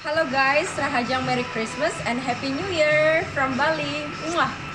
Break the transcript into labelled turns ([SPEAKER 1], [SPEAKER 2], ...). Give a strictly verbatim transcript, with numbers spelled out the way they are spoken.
[SPEAKER 1] Halo guys, Rahajang Merry Christmas and Happy New Year from Bali. Mwah.